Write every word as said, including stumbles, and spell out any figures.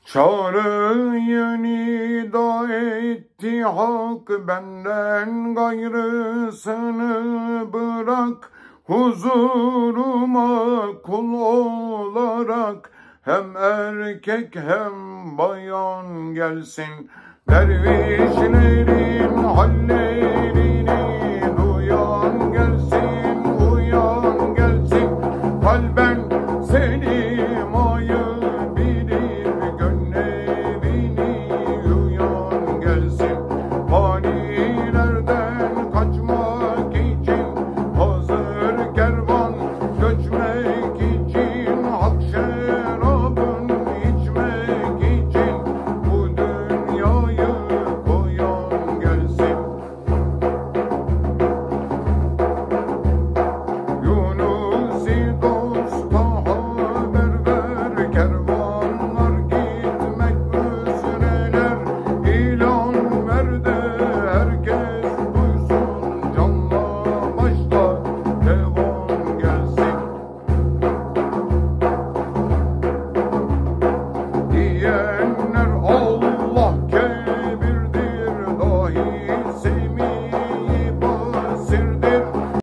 Çağrıyı nida etti hak, benden gayrısını bırak. Huzuruma kul olarak hem erkek hem bayan gelsin. Dervişlerin hallerini